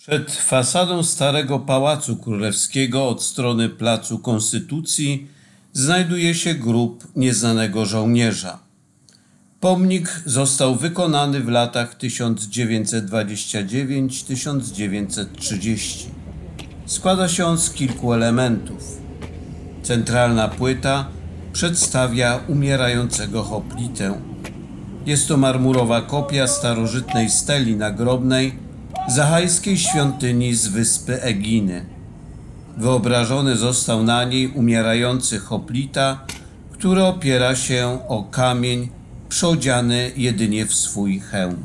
Przed fasadą Starego Pałacu Królewskiego od strony Placu Konstytucji znajduje się grób nieznanego żołnierza. Pomnik został wykonany w latach 1929–1930. Składa się on z kilku elementów. Centralna płyta przedstawia umierającego hoplitę. Jest to marmurowa kopia starożytnej steli nagrobnej zachajskiej świątyni z wyspy Eginy. Wyobrażony został na niej umierający hoplita, który opiera się o kamień przyodziany jedynie w swój hełm.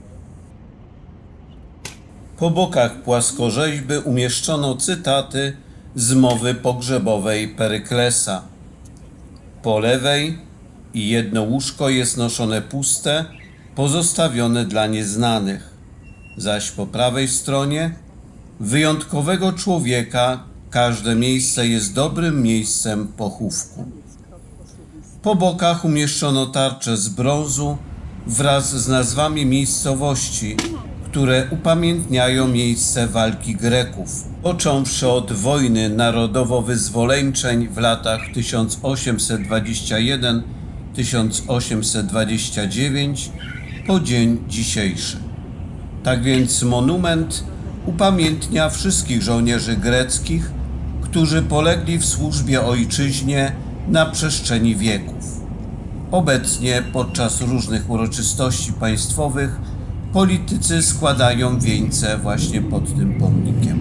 Po bokach płaskorzeźby umieszczono cytaty z mowy pogrzebowej Peryklesa. Po lewej i jedno łóżko jest noszone puste, pozostawione dla nieznanych, zaś po prawej stronie wyjątkowego człowieka każde miejsce jest dobrym miejscem pochówku. Po bokach umieszczono tarcze z brązu wraz z nazwami miejscowości, które upamiętniają miejsce walki Greków, począwszy od wojny narodowo-wyzwoleńczej w latach 1821–1829 po dzień dzisiejszy. Tak więc monument upamiętnia wszystkich żołnierzy greckich, którzy polegli w służbie ojczyźnie na przestrzeni wieków. Obecnie podczas różnych uroczystości państwowych politycy składają wieńce właśnie pod tym pomnikiem.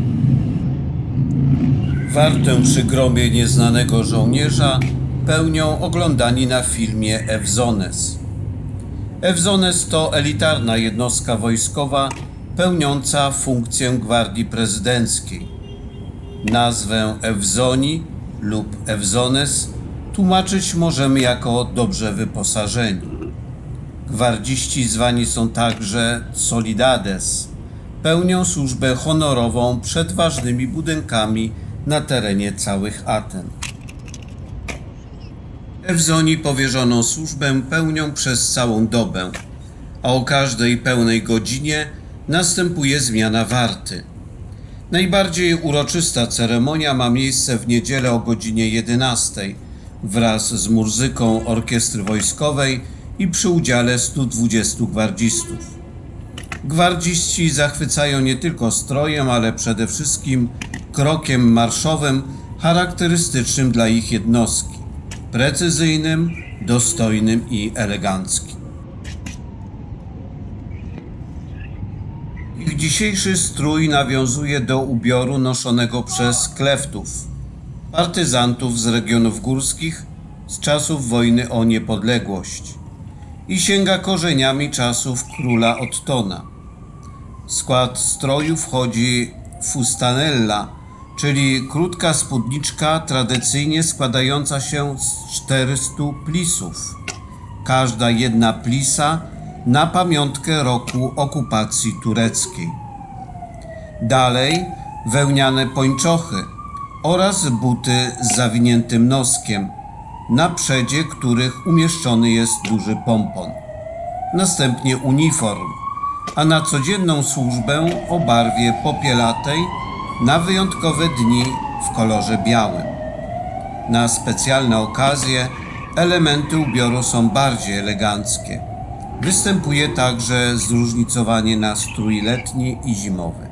Wartę przy grobie nieznanego żołnierza pełnią oglądani na filmie Evzones. Evzones to elitarna jednostka wojskowa pełniąca funkcję gwardii prezydenckiej. Nazwę Evzoni lub Evzones tłumaczyć możemy jako dobrze wyposażeni. Gwardziści zwani są także Solidades. Pełnią służbę honorową przed ważnymi budynkami na terenie całych Aten. Evzoni powierzoną służbę pełnią przez całą dobę, a o każdej pełnej godzinie następuje zmiana warty. Najbardziej uroczysta ceremonia ma miejsce w niedzielę o godzinie 11 wraz z muzyką orkiestry wojskowej i przy udziale 120 gwardzistów. Gwardziści zachwycają nie tylko strojem, ale przede wszystkim krokiem marszowym charakterystycznym dla ich jednostki, precyzyjnym, dostojnym i eleganckim. Ich dzisiejszy strój nawiązuje do ubioru noszonego przez kleftów, partyzantów z regionów górskich z czasów wojny o niepodległość i sięga korzeniami czasów króla Ottona. W skład stroju wchodzi fustanella, czyli krótka spódniczka tradycyjnie składająca się z 400 plisów. Każda jedna plisa na pamiątkę roku okupacji tureckiej. Dalej wełniane pończochy oraz buty z zawiniętym noskiem, na przedzie których umieszczony jest duży pompon. Następnie uniform, a na codzienną służbę o barwie popielatej, na wyjątkowe dni w kolorze białym. Na specjalne okazje elementy ubioru są bardziej eleganckie. Występuje także zróżnicowanie na strój letni i zimowy.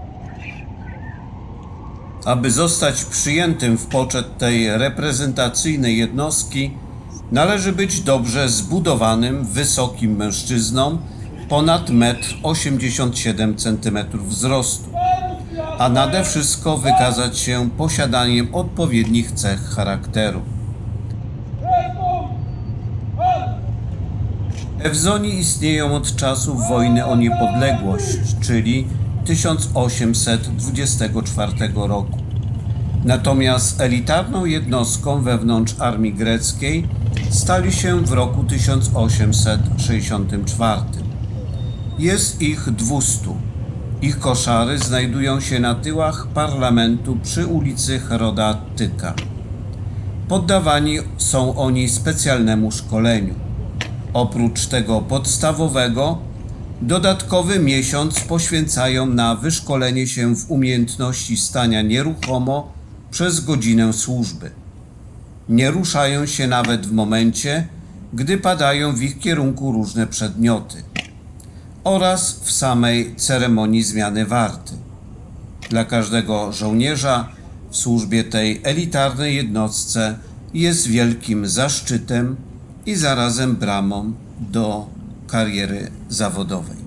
Aby zostać przyjętym w poczet tej reprezentacyjnej jednostki, należy być dobrze zbudowanym, wysokim mężczyzną, ponad 1,87 m wzrostu, a nade wszystko wykazać się posiadaniem odpowiednich cech charakteru. Evzoni istnieją od czasów wojny o niepodległość, czyli 1824 roku. Natomiast elitarną jednostką wewnątrz armii greckiej stali się w roku 1864. Jest ich 200. Ich koszary znajdują się na tyłach parlamentu przy ulicy Heroda Attyka. Poddawani są oni specjalnemu szkoleniu. Oprócz tego podstawowego Dodatkowy miesiąc poświęcają na wyszkolenie się w umiejętności stania nieruchomo przez godzinę służby. Nie ruszają się nawet w momencie, gdy padają w ich kierunku różne przedmioty, oraz w samej ceremonii zmiany warty. Dla każdego żołnierza w służbie tej elitarnej jednostce jest wielkim zaszczytem i zarazem bramą do kariery zawodowej.